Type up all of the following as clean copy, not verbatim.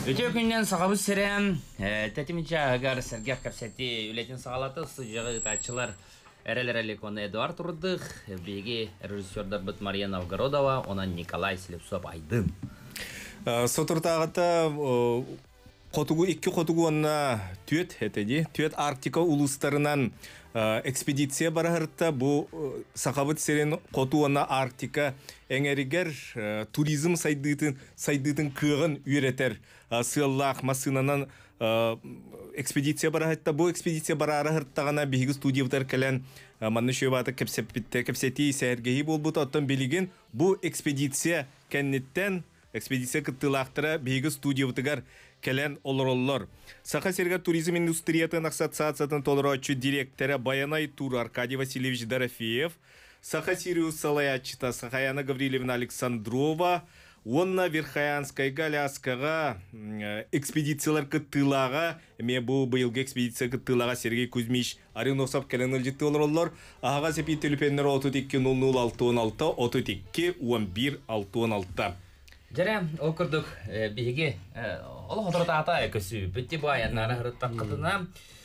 Өте күннен сағабыз сірем, тәтімінчі ағар сәргек кәпсәтті үлетін сағалаты сұжығы ұтачылар әрелер оны Эдуард Рудых, беге режиссердар бұт Мария Новгородова, онан Николай Слепсоп Айдын. Сотыртағыта екі қотугу онна түйет Арктика улустарынан экспедиция барахыртта бұл сақабыт серен қоту онна Арктика әңерігер туризм сайдытын кығын үйретер сыллақ масынанан экспедиция барахыртта бұл экспедиция барахырттағана бейгі студиявтар кәлін манны шөбаты кәпсеті сәргейі болбыты оттан белеген бұл экспедиция кәннеттен экспедиция кыттылақтыра бейгі студиявтыгар кәлен олар. Саха Сергар туризм индустриятын ассоциациятын толырачы директоры Баянай Тур Аркадий Васильевич Дорофеев, Саха Сириус Салаячита Сахаяна Гаврилевна Александрова, онна Верхаянская Галяскаға экспедициялар кыттылаға, ме бұл бұйылғы экспедиция кыттылаға Сергей Кузьмич Ариносов кәлен үлжетті олар. Ағаға сепей телефоннары 32-00-616, 32-11-616. Жарам, окырдық бейге, олы қотырыта ата көсі, бітті баяннары ғырыттақ қытына.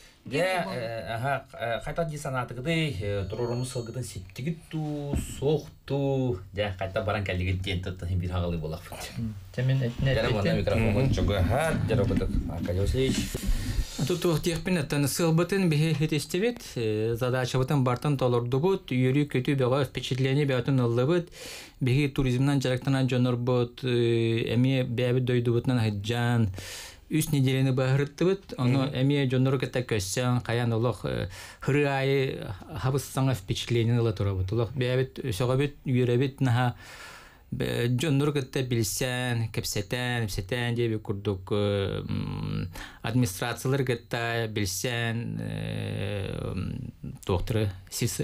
Қайта десанатығыды тұрорымыз сылғыдың септігі ту, соқту, қайта баран кәлігі ден тұттың бір ағалы болақ бұд. Жарам, онда микрофон жүгі жарам бұдық. Аркадий Васильевич. Тут техпинеттен сылбытын бе хетестебет, задачабытын бартын толырды бұд, үйері көту беға впечатление бәтін ұлы бұд, беге туризмнан жарақтанан жоныр бұд, әме бәбі дөйді бұдынан хаджан, үс неделені бағырытты бұд, оны әме жоныр кәтті көссен, қаян олық хыры айы хабыстаңа впечатление ұлы тұры бұд. Олық бәбі сөға бұд, үйері бұд, наға Джоннур кытта билсен, кепсетен деп курдук администрациялар кытта билсен докторы сис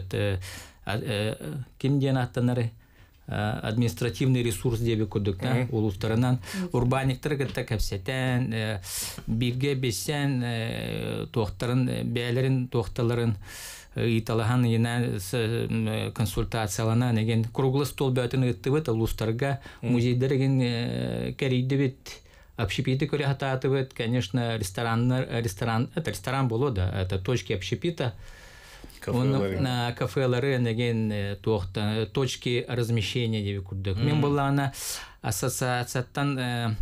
ким ден аттанары административный ресурс деп курдук улустарынан урбаниктер кытта кепсетен бирге билсен доктарын бәлерин докталарын Италахан ена консультациялана неген круглый стол бәтін ыттыбыт улустарга музейдерген керейдебит общепиты көре хататыбыт, конечно, ресторан боло да, это точки общепита. Кафелары неген точки размещения деп курдык. Мен была она ассоциация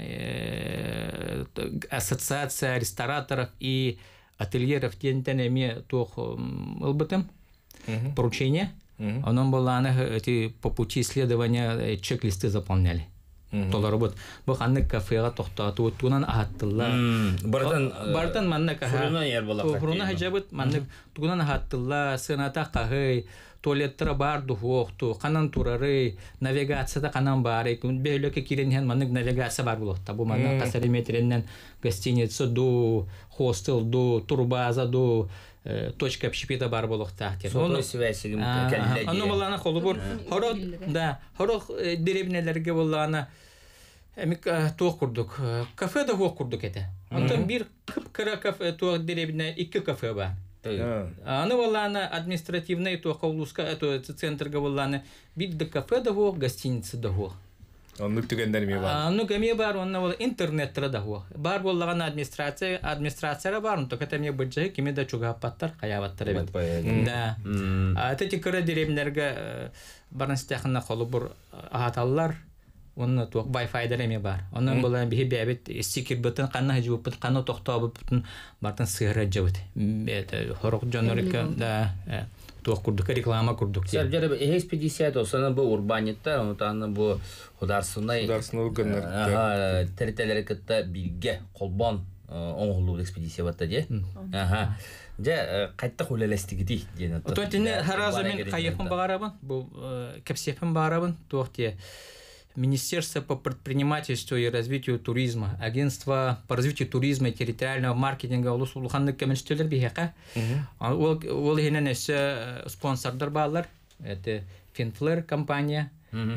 рестораторов и ательеров тентенеме тох лбытым поручение. Оно было эти по пути исследования чек-листы заполняли. Толар работ. Буханны кафега тохтату тунан ахаттылла. Бартан манна каха. Фуруна хажабыт манны тунан ахаттылла сыната кахы туалеттер бар духокту, канан турары, навигацияда канан бар. Бейлөкө киренген манны навигация бар булат. Табу манны касариметреннен гостиница ду, хостел ду, турбаза ду, точка общепита бар булакта. Соны связигим кәлләде. Аны булана холубур. Хорок да, хорок деревнелерге булана эмик туак курдук. Кафеда хуак курдук эте. Антон бир кыпкыра кафе туак деревне 2 кафе бар. Аны булана административный туак улуска, это центр булана бир кафеда хуак, гостиница да хуак. Онны түгендер ме бар? Онны кеме бар, онны бол интернеттер да хуак. Бар буллаган администрация бар, онто катеме быджы кеме да чуга паттар, каябаттар бит. Да. Аты тикара деревнерге барнастахына холубур ахаталлар. Онны туак Wi-Fi дереме бар. Онны булан бихи бәбит стикер бутын канна хҗу бут канна тохтабы бутын бартын сыгыра җабыт. Это хорок жонорка да. Туак курдук реклама курдук. Сәрҗәрбе экспедиция досана бу урбанитта, онтаны бу хударсынай. Хударсынай территориялары кытта бирге колбон оңгулуу экспедиция батта де. Же кайтта хулелестиги дейди. Ототине хараза мен кайыпын багарабын. Бу кепсепин багарабын. Туакте Министерство по предпринимательству и развитию туризма, Агентство по развитию туризма и территориального маркетинга улуханны кеменштелер бихека. Ол хенен спонсордар балар. Это Finflare компания,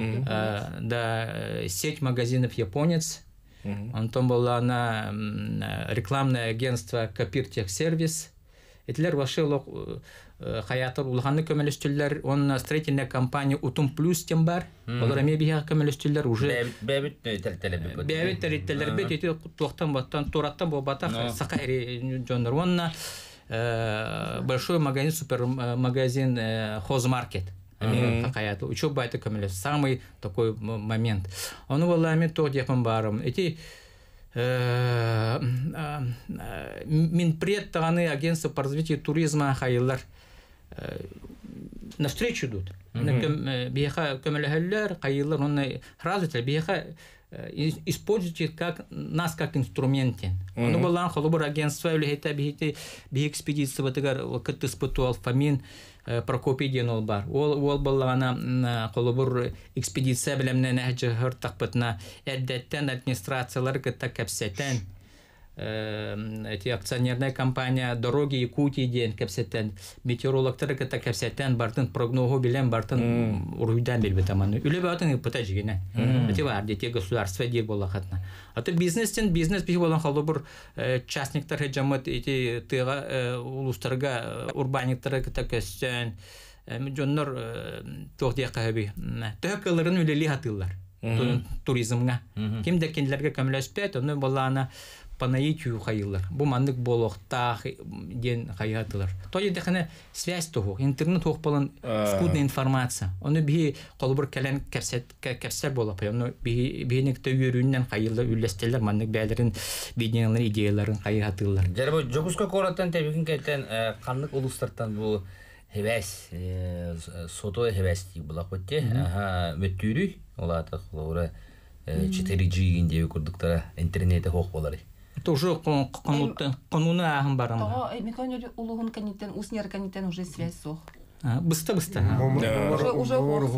да сеть магазинов Японец. Антон была на рекламное агентство Копиртехсервис. Этилер ваше хаятыр улаханны көмөлөстүллөр, он строительная компания Утум Плюс тем бар. Олар эме бия көмөлөстүллөр уже бәбит тәртелеп бит. бәбит тәртелер бит эти туактан баттан тураттан бу батак сакайри жоннор. Онна большой магазин, супермагазин Хозмаркет. Какая-то учеба это камелес. Самый такой момент. Он валами то депом баром. Эти Минпред таны агентство по развитию туризма хайылар навстречу идут. Биеха камелехеллер хайылар он развитие биеха используйте как нас как инструменте. Он балан холобор агентство или это би экспедиция вот тагар как-то испытывал фамин Прокопий ол бар. Ол балана холобор экспедиция белемне нәҗә хөр такпытна әдәттән администрациялар кытта кәпсәтән эти акционерная компания Дороги Якутии ден кәпсәтән метеорологтар кытта кәпсәтән бартын прогнозу белән бартын уруйдан белбет аманы. Үле батын ипотажигенә. Эти бар дети государство дир болахатна. Аты бизнестен бизнес би болан холобор частниктар җәмәт эти тыга улустарга урбаниктар кытта кәсән жоннор тохтия каби. Тәкәләрен үлели хатылар. Туризмга. Ким дә кинләргә камласпет, аны балана по наитию хайылар. Бу мандык болохта ден хаятылар. Толи дехне связь того, интернет хох балан скудная информация. Оны би колбур келен кепсет бола пай. Оны бинек төгөрүннән хайылар үллестелер мандык бәлерин биденлер идеяларын хаятылар. Жарбы жогуска кораттан тебекин кеттен канлык улустардан бу хевес сото хевес ди була котте. Аха мөттүрү олата хлора 4G инде курдуктара интернете хох болары. Это уже кануны ахын барам. Тоо меканёр улугун канитен уснер канитен уже связь сох. Бысты. Уже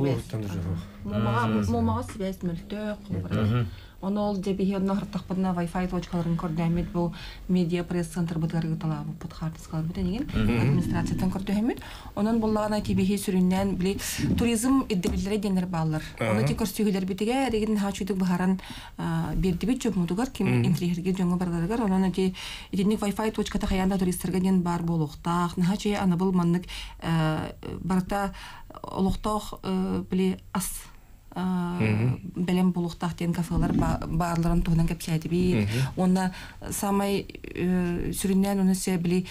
мама связь мөлтө. Он ол дебихи однохартақпадна Wi-Fi точкаларын көрдәмет бұл медиа пресс-центр бұтарғы талабы бұтқартысқалар бұтен еген администрациятан көрдәмет. Онын болағына тебихи сүріннен білі туризм иддебілдері денер балылар. Оны те көрсігілер бітіге әреген хачуйдық бұхаран берді біт жөп мұдығар, кем интригерге жоңы бардарығар. Онын өте едінік Wi-Fi точката қаянда туристерге ден бар болуқтақ. Нахачай аны бұл маннық барта олуқтақ білі ас белем булуктах тен кафелар барларын туган кепсәйди би. Онда самай сүрүннән уны себли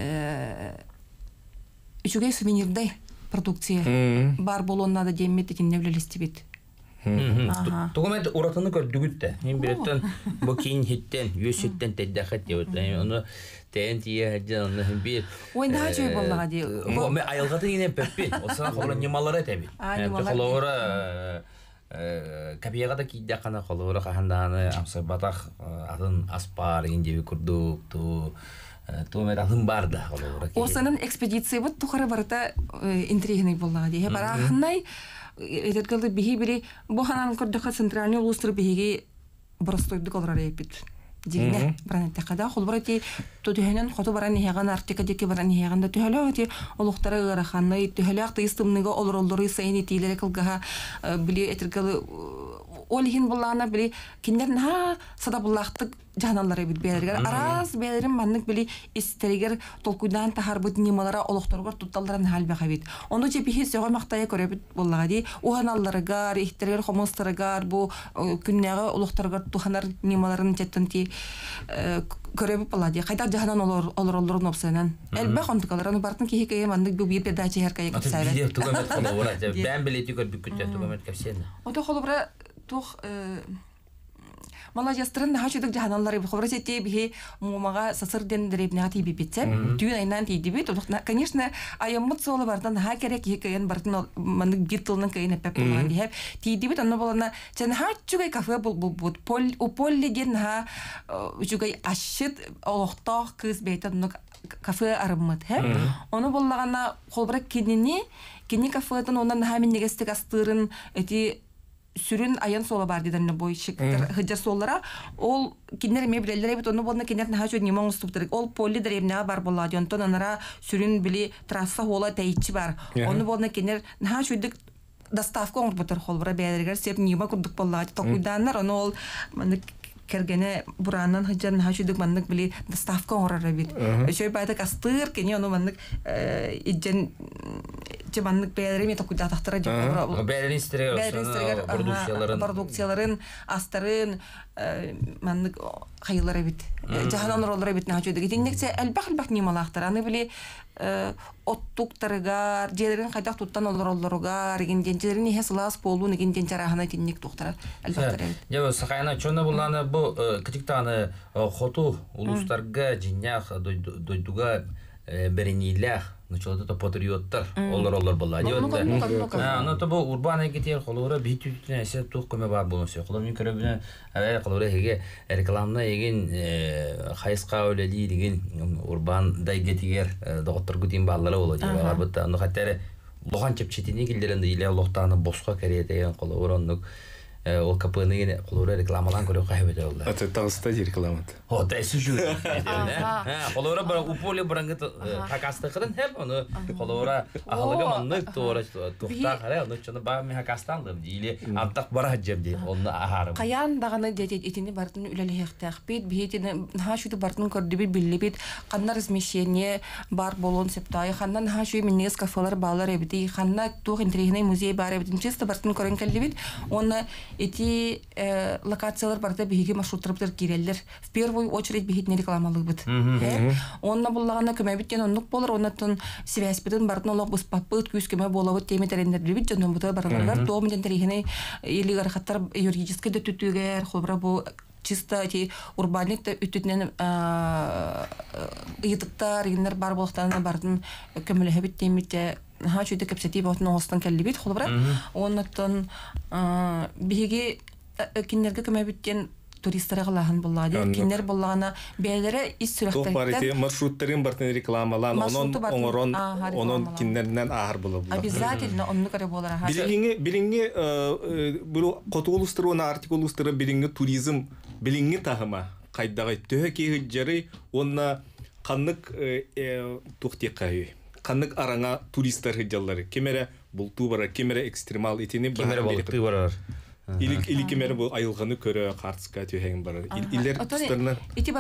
үчүгәй сувенирдай продукция бар болонна да демет итин невлелисти бит. Тугамет уратыны көрдүгүттә. Мен биттен бу кин хиттен, юсеттен тәддәхәт дип. Оны тәнтие җанны бир. Ойда ачы буллага ди. Мен аялгаты ине пеппи. Осына холы немалары тәби. Холора капияга да кидә кана холора ханданы амса батах атын аспар инде күрдүк ту мен атын барда холора. Осының экспедиция бут тухары барта интригный буллага ди. Барахнай эдергалды бихи бири бу ханан көрдөкө центральный улустур бихиги боростойдук олар эпит. Дигне бранетте када холбарати тудүһөнөн хото баран яган артика деке баран яганда төһөлөти олуктары гараханны төһөлөк тыйстымныга олоролдору сайын тилере кылга били этергалы олихин буллана били киндер на сада буллактык жаналары бит бергер араз берим маннык били истеригер толкуйдан тахарбыт нималара олукторгор тутталларын халбага бит ону же бихи сөгө мактая көрөбүт буллага ди уханалларыгар ихтергер хомостарыгар бу күннәгә олукторгор туханар нималарын жеттенти көрөбүт булады кайда жаһанан олоролдорун опсанан элбе хонтукаларын бартын кихикeye маннык бу бир дача herkaya кепсәләр бир тугамет колора бән билети көр бүккүтә тугамет кепсәләр ото холобра тух Малajastırın daha çok cahananları бихи бихи мумага сасырден дребнати бипитсе түйін айнан тейді бит. Конечно, айыммыт солы бардан ха керек екеен бартын маннык бир тылның кайын әппәп болған бихеп тейді бит. Анна болана жан ха чугай кафе бұл полли ден ха чугай ашыт олықтақ кыз бейтін кафе арыммыт. Оны болағана қолбырақ кеніне кафедан онан ха мен негестік астырын әти сүрүн аян сола бар диден бой шиктер хыжар солара ол кинер мебеллер бит оны болна кинер нахажу нимон ступтыр ол полли древня бар болады онтон анара сүрүн били трасса хола тайчи бар оны болна кинер нахажу дик доставка он бутер холбара бәлергер сеп нима курдук болады токуйданнар оны ол кергене бураннан хаджан хашудык маннык били доставка орара бит. Шөй байдык астыр кене ону маннык иджен чебаннык бәлереме токуда тахтара жок. Бәлеринстер продукцияларын астарын маннык хайылары бит. Жаһан ороллары бит хашудык. Диннексе албах немалахтар. Аны били оттуктарыгар, жерлерин кайдак туттан олоругар, генденчелерин хесылас болуун генденчарахана тинник туктара албактар. Я сахайна чона буланы бу китиктаны хоту улустарга жинях дойдуга беренилях началото патриоттар олар булла. Аны то бу урбан экитер холора битүтүнө эсе туккуме бар болсо. Коломун көрөбүнө авай колора хеге рекламна еген хайска өледи деген урбан дайгетигер доктор гутин баллары болот. Албетте аны хаттары лохан чепчетини килдеренде иле лохтаны боско керетеген колора ондук ол капыны колора рекламалан көрө кайбете болду. Аты тагыста рекламат. О, да сужу. Колора бар уполе брангет хакастыкын хеп аны колора ахлыга маннык тора тухта кара аны чона ба ми хакастандым диле аттак бара жебди оны ахарым. Каян даганы детини бартын үлеле хактакпит биетине хашуды бартын көрдүбү биллибит канна размещение бар болон септай хандан хашу миннес кафелар балар эбди ханна тух интерегне музей бар эбди чисто бартын көрөн келдибит оны эти локациялар барда биге маршруттар киреллер в первую очередь бигитне рекламалык бит. Онна буллагана көмөбиттен оннук болор, оннотон связь битен бартын олок бус папыт күскеме болобут теметерендер бит жонун бута баралар тоомден тарихine илигар хаттар юридический да түтүгер хобра бу чисто эти урбанитта үтүтнен ыйыттар игнер бар болуктан бардын көмөлөбүт темите ха чөйдө кепсети ботун остан келлибит холбра оннотон биги кинерге көмөбүттен туристтер калахан буллады. Кинер буллагана бәйләре ис сүрәхтә. Топарите маршруттарын бартын рекламалан, онон киннерден ахар булып. Обязательно онны кара булар. Билинге бу котулуструна артикулустыры билинге туризм билинге тахыма кайдагы төһө жары онна каннык тухтыкай. Каннык араңа туристтер хыжаллары. Кемере булту бара, кемере экстремал итини бар. Или кемер бу айылганы көрө картска төһәң бар. Иллер тустарны.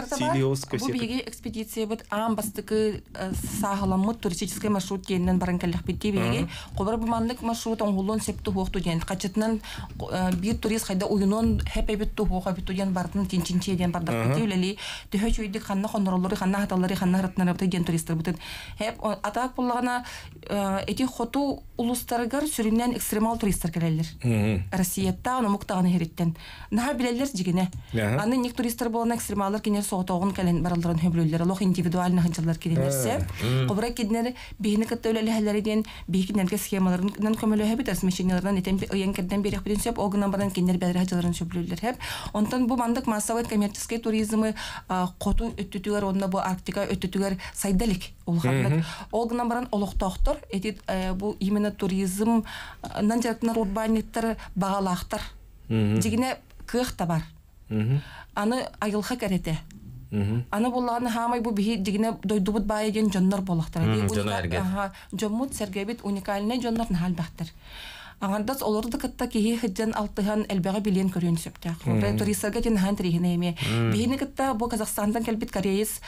Бу биге экспедиция бит амбастыкы сагаламыт туристический маршрут кеннен баран келдик битти биге. Кобар бу манлык маршрут оңгулун септу хокту ден. Качытнан бир турист хайда уюнун хепебит ту хога биту ден бардын тинчинче ден бардык битти үлели. Төһө чөйдик ханна хонороллары, ханна хаталлары, ханна рытнары бит ден туристтер бит. Хеп атак буллагана эти хоту улустарыгар сүрүннән экстремал туристтер келелер. Россиятта аны муктаганы хериттен. Наха билелер жигене. Аны ник туристтер болон экстремаллар кинер соотогун келен баралдырын хөбөлөлөр, лох индивидуальны ханчалар кирелерсе. Кобра киднер бихини кытта өлелерлерден бихинерге схемаларын көмөлө хебит размещениялардан этен оянкерден берек бүтүн сөп огунан баран кинер бәлер хажаларын сөплөлөр хеп. Онтан бу мандык массовый коммерческий туризмы коту өттүтүгөр онна бу Арктика өттүтүгөр сайдалик улханлык. Огунан баран олоктоктор эти бу именно туризм нанжактар урбаниттер багалактар. Жигине кых табар. Аны айылха керете. Аны буллаганы хамай бу бихи жигине дойдубут байген жоннор болактар. Жоммут сергебит уникальный жоннор халбактар. Аңардас олорды кытта кихи хыджан алтыхан элбега билен көрөн сөптө. Туристтерге тен хан трихине эме. Бихини кытта бу Казахстандан келбит кореец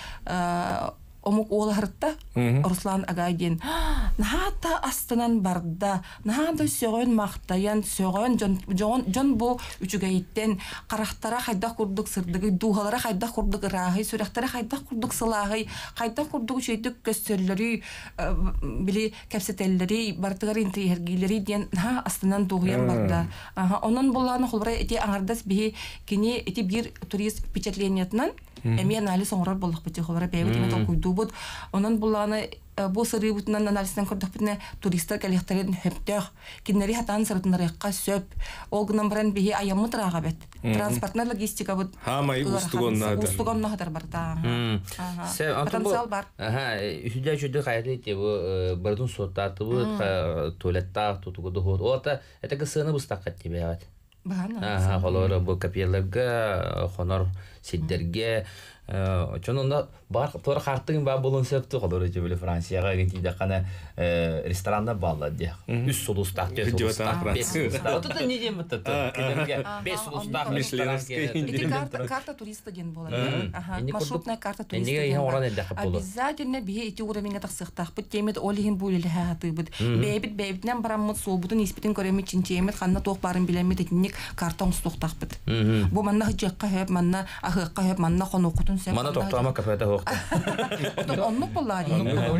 омук оларытта Руслан Агайдин нахата астынан барда нахада сөгөн мактаян сөгөн жон бу үчүгейттен карактара хайда курдук сырдыгы духалара хайда курдук рахы сүрәктәре хайда курдук сылагы хайда курдук чөйдүк көстөрлөрү били кепсетеллери бартыгар интерьергилери ден ха астынан дугыян барда онон булланы холбара эти аңардас бии кини эти бир турист впечатлениятынан эми анализ оңрар болдук бити холбара бебит метал куйдубут онон булланы бу сыры бутунан анализден көрдүк битне туристтер келехтерин хөптөх кинери хатан сыртынарыкка сөп огнан баран бии аямытрага бет транспортна логистика бут хамай устугонна хатар барда потенциал бар үдө жүдө кайры те бу бардын соттаты бу туалетта тутугуду хот ота это сыны бустакка тебет холора бу капияларга хонор сиддерге Чонунда бар тора хартыгын ба болон сөптү колор жебеле Францияга кетиде кана ресторанда балла де. Үс сулустак де сулустак. Вот это не дем это. Кедерге 5 сулустак ресторан. Карта туриста ден болады. Маршрутная карта туриста. Неге оран элде капылы. Обязательно бие ити уровеньге таксыктак бит темет олигин булил хаты бит. Бебитнен бараммыт суубутун испитин көремит чинчемет ханна тох барын билемет этник картон стоктак бит. Бу манна хыжакка хеп манна ахыкка хеп манна хонокутун сеп. Мана токтама кафеде хокта. Оннук буллари.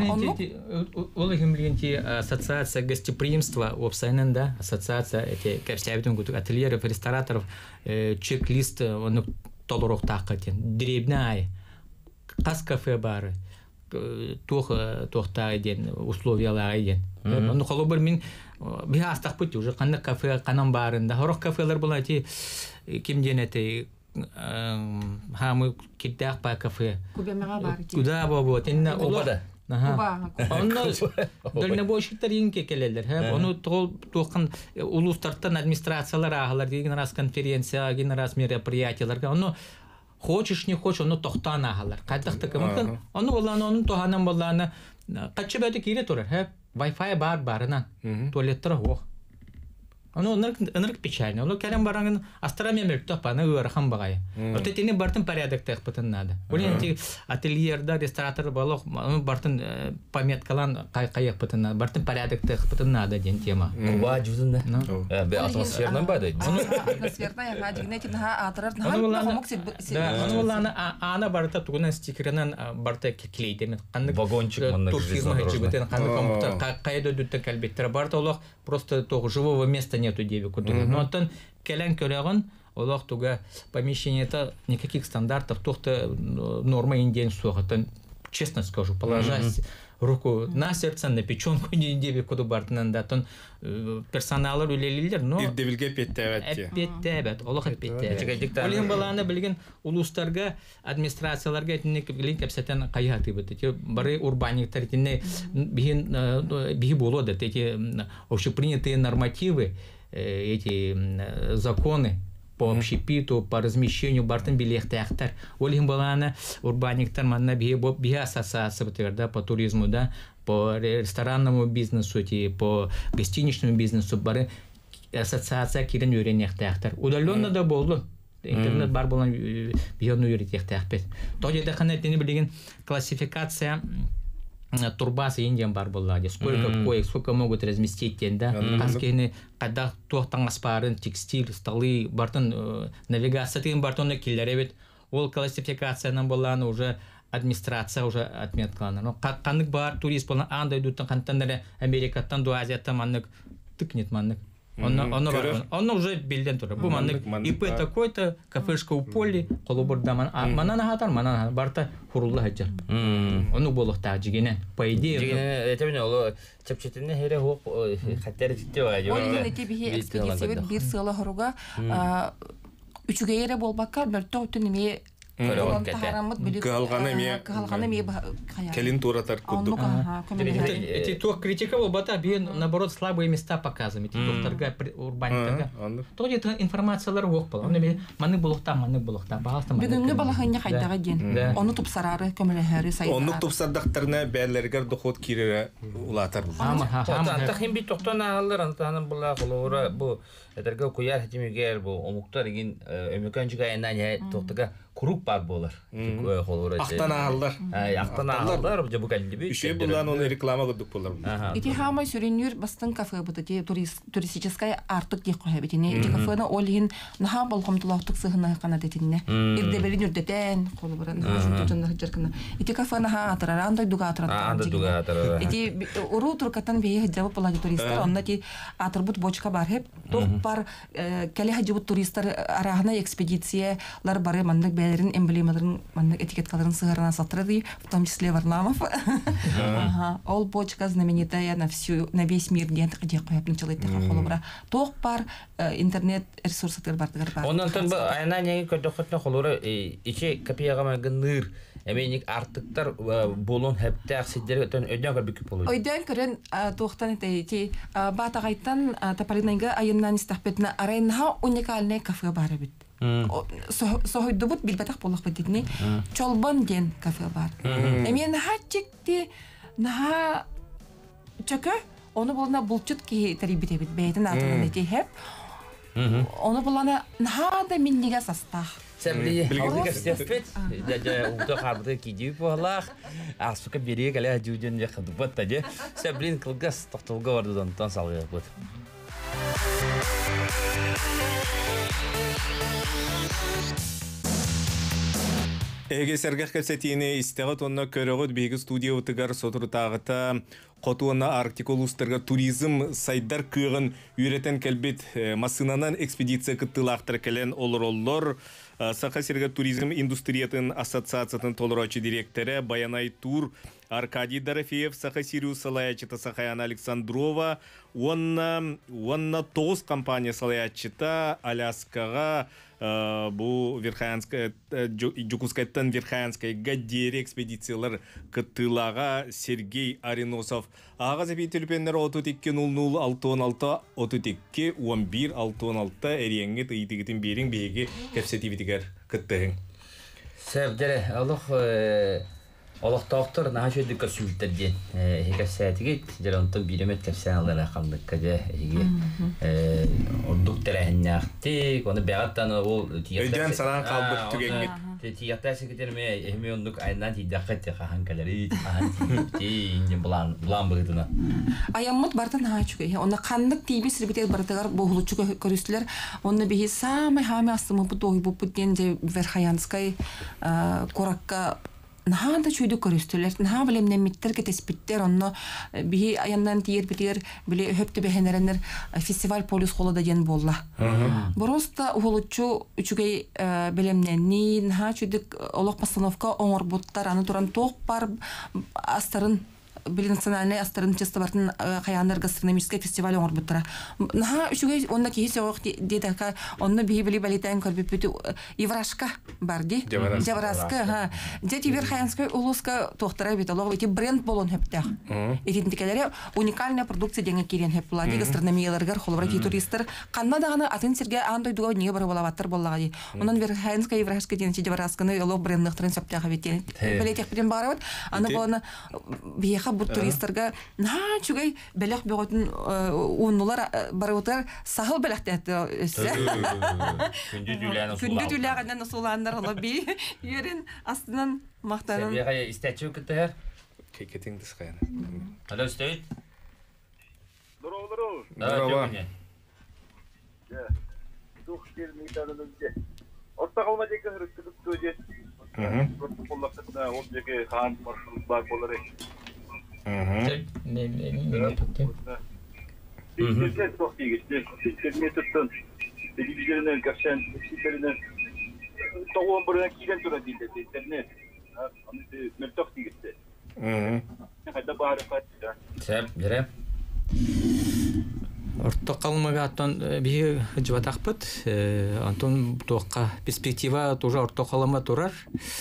Ол химлигенти ассоциация гостеприимства опсайнында ассоциация эти капсябитин гутук ательеров рестораторов чек-лист онук толорок такатен дребная кас кафе бары тохта ден условиялар ден. Оны холобер мин биха астакпыт уже канна кафе канан барында хорок кафелер булати ким денете хамы киддак па кафе. Кубемага бар. Куда бабу тенна Обада. Онно дальнобойщиктер инке келелер. Оны тоқын улустардан администрациялар ағалар деген раз конференция, деген раз мероприятияларға. Оны хочешь не хочешь, оны тоқтан ағалар. Қайдақты кімікен? Оны боланы, оның тоғанан боланы қатшы бәді кейле тұрар. Wi-Fi бар барынан. Туалеттері оқ. Оно энерг печально. Оно кәрім бараңын астрами мөлттіқ баны ғырхан бағайы. Өтетені бартын порядок тәқпітін нады. Олен ательерда, ресторатор балық, бартын пометкалан қайық бітін нады. Бартын порядок тәқпітін нады ден тема. Ба жүзінде. Бе атмосфернан бады. Атмосферна яға жігнетін атырар. Оны оланы ана барыта туғынан стикерінен барта келейді. Вагончик мұнда жүргізді. Қайда дүтті кәлбеттері барта олық просто живого места нету девик. Но он келен көреген, олох туга помещение-то никаких стандартов, тухта норма индейн сугатан. Честно скажу, положась руку на сердце, на печенку не девик куда бартынан датон персоналар үлелилер, но ирдевилге петтебет. Петтебет, олох петтебет. Олин баланы билген улустарга администрацияларга этинне билген кепсетен кайгаты бит. Бары урбаниктер этинне биги болоды, эти общепринятые нормативы, эти законы по общепиту, по размещению бартын билехтяхтар. Олин баланы урбаниктер манна биги ассоциация да, по туризму, да, по ресторанному бизнесу, по гостиничному бизнесу, бары ассоциация кирен үйренехтяхтар. Удаленно да болду. Интернет бар болан биону үйретехтяхпет. Тоди дехане тени билген классификация турбасы индиан бар болады. Сколько коек, сколько могут разместить тенда. Каскени когда тохтан аспарын, текстиль, столы, бартын навигация тен бартонны киллеребет. Ол классификациядан боланы уже администрация уже отметкаланы. Но канык бар турист болан анда идуттан кантанները Америкаттан до Азияттан маннык тыкнет маннык. Он уже билден тура. Бу маннык ИП такой-то, кафешка у поли, колобурда манана хатар, манана барта хурулла хаджар. Ону болохта жигенен. По идее, это меня оло чепчетине хере хоп хаттер титте ва. Олин эти биги экспедиция бир сыла хоруга үчүгө эре болбакка мөлтө өтүнүме Келин туратар кудук. Эти то критика болбата бен наоборот слабые места показывают. Эти докторга урбаниктарга. То это информациялар ок бол. Маны булукта. Бүгүнгө балаханга кайдага ден. Ону тупсарары көмөлөһөрү сайта. Ону тупсардактарына бәлләргә доход кире улатар. Anta hem bir toktana alır antanın bula kolora bu ederge koyar hecimigel bu omuktar egin ömükancıga enanya toktaga kurup бар болар. Ақтан алдар. Ақтан алдар bu kendi bir. Şey bundan onu reklama kıldık болар. Эти хамай сүренүр бастын кафе бут эти туристическая артык ди кое битине. Эти кафена олин наха болгомтулактык сыгына кана детине. Ирдебелин үрдетен колбуран хажутунна хажаркана. Эти кафена ха атарар андай дуга атарар. Эти уру туркатан бие хажабы полаги туристтар онда ти атырбут бочка бар хеп. Тох бар келе хажыбут туристтар арахна экспедициялар бары мандык бәлерин эмблемаларын мандык этикеткаларын сыгарына сатырды, в том числе Варламов. Ол бочка знаменитая на весь мир ден где кое пинчилыйты холобра. Тох бар интернет ресурстар бардыгар бар. Ондан тон айна неге көдөхөтнө холора иче капияга магыныр эменик артыктар болон хептак сидер өтөн өдөгө бүкүп болот. Ойдан көрөн тохтан эти батагайттан тапаринайга айыннан истахпетна арайнха уникальный кафе бар бит. Сохойдубут билбатах болах бадидни. Чолбон ден кафе бар. Эмен хатчикти наха чөкө оны болна булчут ки тарибите бит бейтен атын эти хеп. Оны болана наха да минниге састах. Сәбли, алга степет. Да уто хабды киди болах. Асука бере кале жуден я хадбат таде. Сәблин кылгас токтолга бардыдан тан салгы бут. Эге сәргәх кәпсәтине истәгәт онна көрөгөт беги студия утыгар сотыр тагыта Котуана артикулустарга туризм сайдар кыгын үйрәтен кәлбет масынанан экспедиция кыттылактыр келен олор Саха-Серга туризм индустриятын ассоциациятын толорочы директоры Баянай Тур Аркадий Дорофеев, Саха-Сирию салаячыта Сахаяна Александрова, онна 9 компания салаячыта Аляскага бу Верхаянская Жукускайттан Верхаянская гаддери экспедициялар кыттылага Сергей Ариносов. Ага запителпендер 32-00-616 32-11-616 эреңге тыйтыгытын берин беги кепсетибитигер кыттыгын. Сәбдәре Аллах тақтыр наха шөйдік сүлттерден хекәсәтігет жарантын биремет кәпсән алыра қалдық кәде ордук тәрәхінне ақтик оны бәғаттан ол өйден саран қалдық түгенмет тияқтар секретерме әме ондук айынан тейдаққат қахан кәлері қахан тейден бұлан бұғытына Аяммыт бартын наха чүгей оны қандық тейбі сірбетер бартығар боғылычу көрістілер оны бейі самай хами астымы бұд ойы бұд ден Верхаянскай коракка Нахада чуйду көрүстүлөр, наха билемнен миттер кетеспиттер, онно бии аяндан тиер битер, биле хөптө бехенеренер фестиваль полюс холода ден болла. Бороста ухолучу үчүгей билемненни, наха чуйдук олох постановка оңор буттар, аны туран тоқ бар астарын национальный астрончество бартын хаяндар гастрономический фестиваль оңор буттара. Наха үчүгей онна кейси оқ дейдака, онно бии били балитайын көрбүпүтү Еврашка барди. Жавраска, Дети Верхаянской улуска тоқтара бит олог эти бренд болон хептах. Идентикалери уникальная продукция денге кирен хеплади гастрономияларгар холбраки туристтер канна даганы атын сирге андай дуга не бар болаваттар боллаги. Онан Верхаянская Еврашка денчи Жаврасканы олог брендных трансептага бит. Билетек билен барабат, аны болна биеха бу туристтерге на чугай белек бөгөтүн уннулар барыбытар сахыл белектетти өссө. Күндү дүләгәннән суландар лобби йөрен астынан мактанын. Сәбия истәчү китәр. Кекетиң дискаяна. Алло, стоит? Здорово. Здорово. Дух келмейтәренде. Орта калма деге хөрөктүк төҗе. Протоколларда ол деге хан маршрут бар болары. Bizler çok iyi geçti. Sizlerine tutun. Bizlerinin kaçan, sizlerinin doğum buraya giden tura değil. Sizlerine. Onu da çok iyi geçti. Hadi bari kaçta. Сәп, бере. Орто қалмаға аттан бейі жыватақпыт. Антон тоққа перспектива тоже орто қалама тұрар.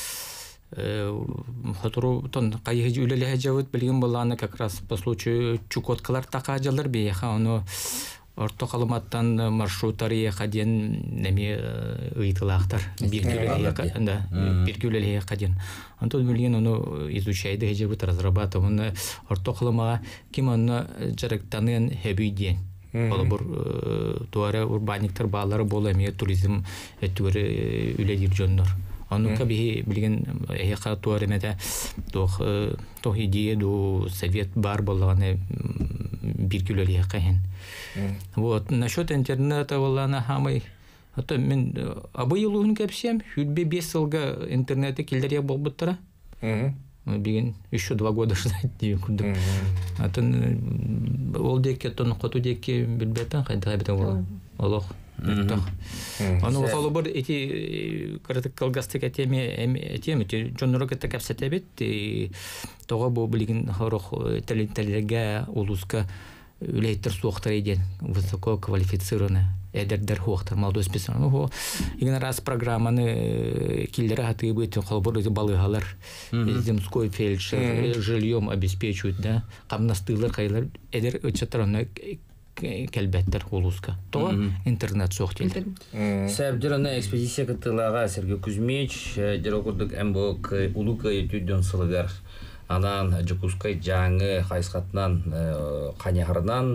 Хотуру тон кайгы үлеле жавыт билген боланы как раз по случаю чукоткалар такажалар бейха оно орто калыматтан маршруттары каден неме ыйтылактар биркүлеле каден антон билген оно изучайды жавыт разрабатываны орто калымага ким аны жарыктанын хебүйден Олабур туара урбаниктер баалары боламия туризм өтүрө үлелир жоннор Анука бихи билген эха туаремете тох идея до совет бар болғаны биркүлөле кайын. Вот насчет интернета волана хамай ата мен абыйлуун кепсем хүлбе 5 жылга интернетте келдере болбуттара. Билген еще 2 года ждать дей курдук. Атын ол деке тон коту деке билбетен кайда бетен бол. Аллах Аны холобор эти кыртыкалгастык теме жоннорок это капсетебет тога бу билген хорох таленттерге улуска үлейтер суохтар иден высоко квалифицированный эдердер хуохтар молодой специалист. Ну игна раз программаны киллера хаты быть холобор эти балыгалар земской фельдшер жильем обеспечивают, да, камнастылар кайлар эдер өчөтөрөнө келбеттер улуска. То интернет сохтел. Сәбдеріне экспедиция кыттылаға Сергей Кузьмич, дирокурдық әмбок улука етуден сылығар. Анан Жукускай жаңы қайсқатынан қанияғырынан,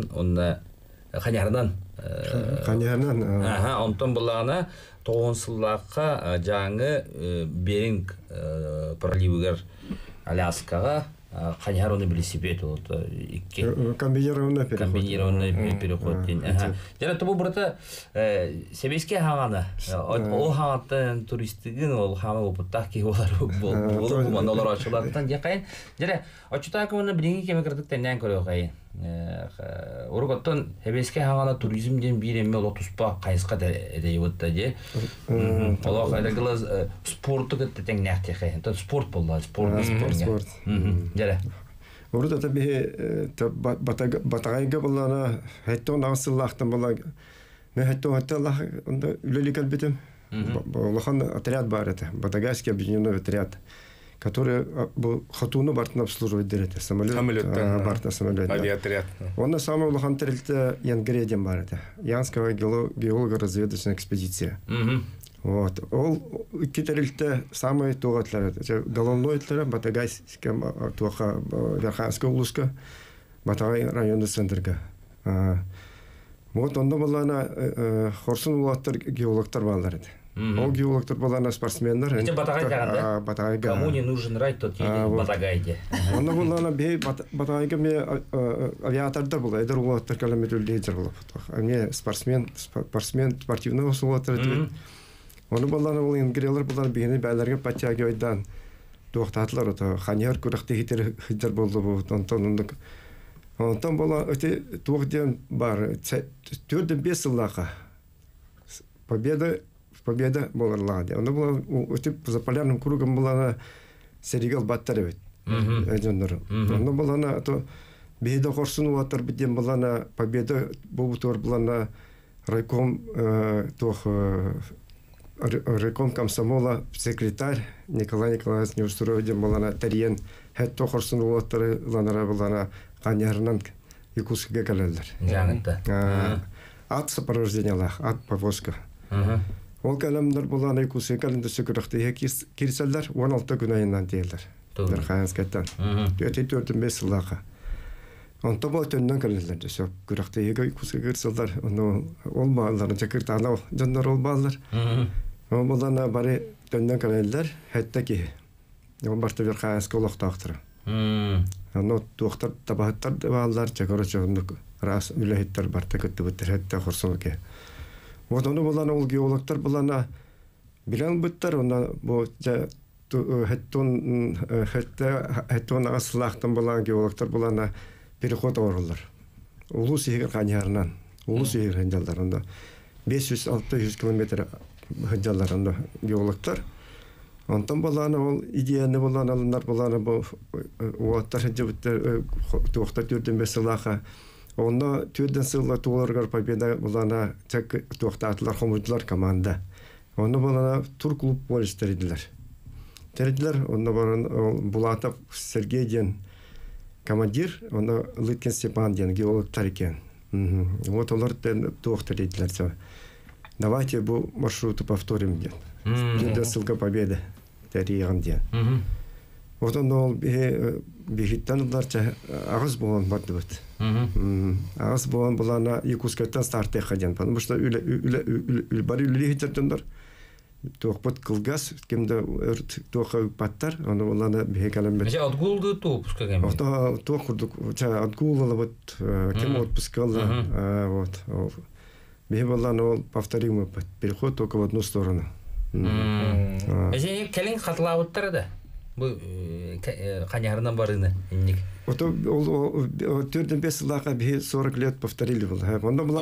онтан бұлағына 9 сыллаққа жаңы Беринг проливігер Аляскаға қанияғырыны велосипед олды. Комбинированный переход. Жана тобу бұрата себеске хағаны. Ол хағаттан туристігін, ол хағаны опыттақ кей олар болып, олар ашылаттан жақайын. Жара, очыта көміні біліңгі кемекірдіктен нән көрі қайын. Орғаттан себеске хағаны туризмден бір еме ол тұспа қайысқа дәй өтті де. Ола қайдағылы спорты күтті тәң нәқте қайын. Спорт болды, спорт. Жара. Орда таби батагайга болана хеттон асыллахтан бола мен хеттон хатталлах онда үлеликал битем. Олахан отряд бар это, батагайский объединенный отряд, который хатуну бартын обслуживает дерете. Самолет барта самолет. Авиаотряд. Он самый улахан трельте Янгредем бар это. Янская геолого-разведочная экспедиция. Вот. Ол китерилте самый тугатлар. Головнойлар Батагайская туха Верханская улуска, Батагай районный центрга. Вот онда балана хорсын улаттар геологтар балар. Ол геологтар балана спортсмендер. Это Батагайга. Кому не нужен рай, тот едет в Батагайде. Онда балана бей Батагайга ме авиатордар была. Это улаттар километр лидер был. Мне спортсмен спортивного улаттар. Оны баланы ол ингрелер баланы бигене бәләргә патяга ойдан тоқтатылар ото ханьяр күрәхте хитер хитер болды бу онтон бала өте тоқтен бар 4-5 елларга победа боларлады. Оны бала өте за полярным кругом баланы Серегал баттар бит. Әҗәннәр. Оны баланы то бейдә хорсын ватыр биден баланы победа булутор баланы райком Райком комсомола секретарь Николай Николаевич Неустроевич балана Тарьен хәтта хорсын улаттары ланара балана каньярынан Якутскага калалар. Жаңытта. Ат сопровождениялар, ат повозка. Ол каламдар балана Якутскага калында сөкөрөхтө кирселдер 16 күн айынан дейлер. Верханскаттан. 4-5 елларга. Онто бол төндөн калалар дөсөк көрөхтө Якутскага кирселдер. Ол балалар жакыртанал жандар ол балалар. Оларна бары төндөн калалар хәтта ки. Ол барты Верханскка олоктактыр. Аны доктор табаттар балалар чакырычыгындык раз үләһиттер барта көттүбүттер хәтта хорсолке. Вот аны буланы ул геологтар буланы билен буттар аны бу хәттон аслахтан булган геологтар буланы переход орылар. Улус егер каньярынан, улус егер хәндаларында 500-600 километр хәндаларында геологтар. Онтан баланы ол идеяны буланы алынар буланы бу уаттар хәҗәбеттер тоқта 4-5 елларга. Онда 4 сылла туыларга победа буланы чак тоқтатлар хомудлар команда. Онда баланы тур клуб полистердилер. Тердилер онда баран Булатов Сергей ден командир, онда Лыткин Степан ден геологтар екен. Вот олар тоқтырдилер. Давайте бу маршруту повторим ден. 4 сылга победа териган ден. Вот он ол бихиттанларча агыз болгон бардыбыт. Агыз болгон булана Якутскаттан старт эходен, потому что үл бар үлли хиттердер. Тоқпот кылгас кемде тоқа паттар, аны булана бихекалам бет. Я отгулды отпуска кем. Вот тоқурдук, отгулала вот кем отпускала, вот. Бихебалана повторим переход только в одну сторону. Эже келин катлауттар да. Бу каньярынан барыны инник. Вот 4-5 елларга 40 лет повторили был. Онда була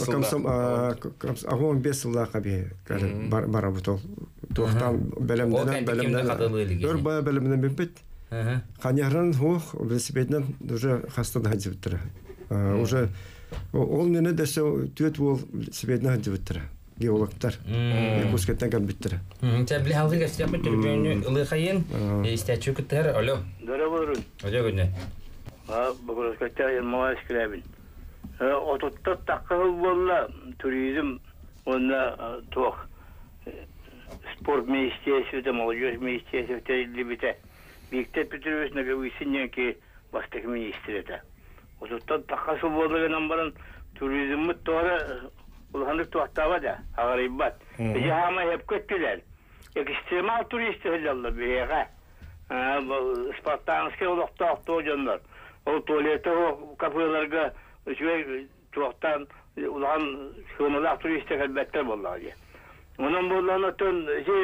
комсом 5 елларга бара бутол. Тохтан белемден Өрбая белемден бит. Каньярдан хух велосипеден уже хастан хаҗибтер. Уже ол менә дәсе төт бол велосипеден хаҗибтер. Геологтар. Якутскаттан калбиттер. Тәбле халгы гәстәп төбәне ылыхайын истәчү күтәр. Алло. Здорово. Алло гөнә. Богородская Малая Скрябин. Otutta takıl bolla turizm onda tuğ sport ministeriyyası da молодежь министерство телебите. Биктеп битирүүсүнө кебисинен ки бастык министрите. Otutta takası bolлаган баран туризммы тора улханып туактаба да агарыбат. Жама хеп көттүлөр. Экстремал туристтер жаллар бега. Спартанский улуктаактоо жоннор. Ол туалетте кафелерге шөй туактан улан шөнөлөр туристтер албетте боллар. Onun bollanatın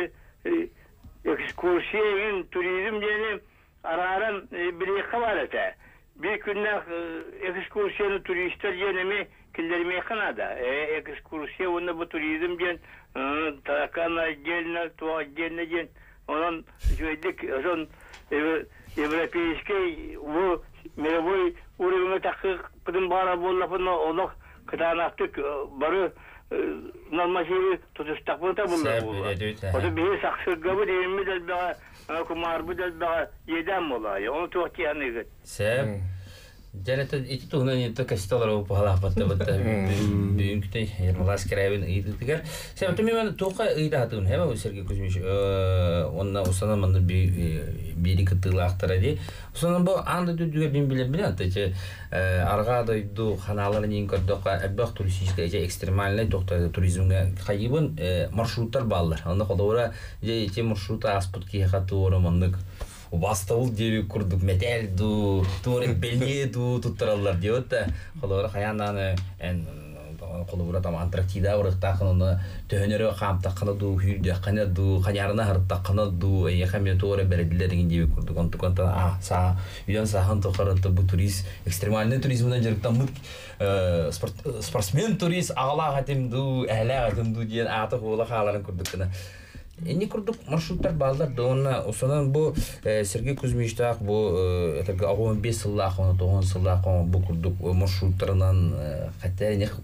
ekskursiyon turizm diye araran bir kavalete. Bir günde ekskursiyonu turistler yenemi killerime kanada. Ekskursiyon bu turizm diye tarakana gelne tuğa gelne diye onun söyledik son Европейский bu mevui uğruna takık kıdım bara bollafına olak kıtanaktık barı Normalde tutustak bu da bunlar. O da bir saksı gabı değil mi de kumar bu da yedem olayı. Onu tuhti yani. Seb. Jalata itu tuh nanya itu kasih tahu orang pahala apa büyük de las kerevin itu tigar. Sen tuh memang tuh kah itu hatun, hebat Sergey Kuzmich. Onna usana mana bir ketelah terjadi. Usana bu anda tuh juga bimbel aja. Arga da itu kanalların ingkar doka ebak turistik aja ekstremalnya dokter turizmnya kayibun marşrutlar bağlar. Anda kalau orang jadi marşruta asput ki hatu orang mandık. Бастауыл деп көрдік металл ду туурек белне ду туттаралар деп да колора хаянаны колора там антарктида урактакыны төнөрө камтакыны ду хүрдө кана ду канярына хартакыны ду яхаме туурэ бердилер деген деп көрдік онтуконта са үйөн сахан токарыты бу турист экстремальный туризмден жарыктан спортсмен турист агала хатим ду эла хатим ду деген аты кола халарын көрдүк кана. Эни курдук маршруттар балдар дона осонан бу Сергей Кузьмичтак бу этеге 15 сыллак, 19 сыллак бу курдук маршруттарынан катта не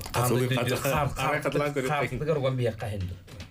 картыгар гон бия кахынды.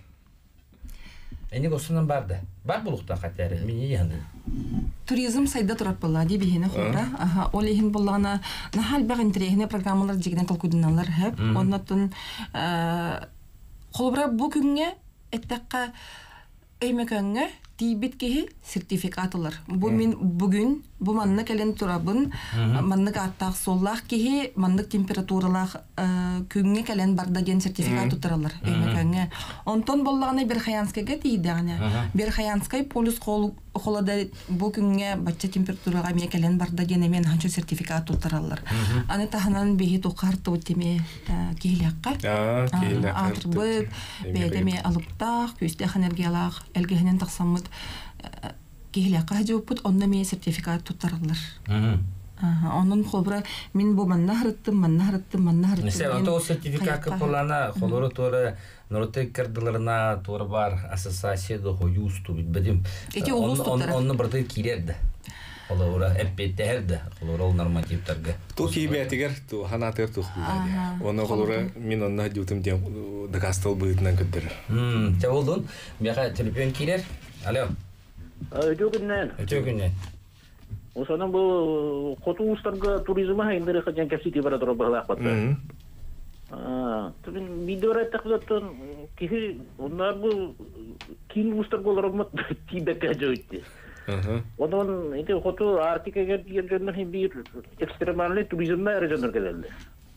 Эни осонан барды. Бар булукта катта мени янды. Туризм сайда турат болла ди бихине хора. Аха, олихин боллана нахал багын трехне программалар жигнен калкудуналар хеп. Оннотун колбра бу күнгө Ettaka eymekenge tibit kehi sertifikatılar. Bu min bugün bu manlık elen turabın manlık attak sollak kehi manlık temperaturalar künge kelen bardagen sertifikat tutarlar eymekenge. Onton bollağına bir hayanskaya tiydiğine. Bir hayanskay polis kolada bu künge batça temperaturaga me kelen bardagen emen hanço sertifikat tutarlar. Anı tahanan behi tokartı utime kehilakka. Atrbıt bedeme alıptaq, küsteh energiyalaq, elgehinen taqsamıd kehilakka hacıpıt onda me sertifikat tutarlar. Onun kolbra min bu manna hırıttım. Mesela o sertifikat kapılana koluru tora Norte kardılarına tora var asasasiye de hoyustu bedim. Onu burada kirerdi. Kolora hep teherde. Kolora ol normativlerge. Tu kibetiger tu hanatır tu. Onu kolora min onna jutum diye dakastal buyutnan ködür. Çavoldun. Meka telefon kirer. Alo. Ötügünden. O zaman bu kotuğuslarga turizme hayırları kaçan kapsiti para doğru bağlak battı. Tabii videoda takılattın ki onlar bu kim ustar olarak tibe kaçıyordu. Onun itu kotu artık eğer diğerlerine bir ekstremalli turizme aracılar geldi.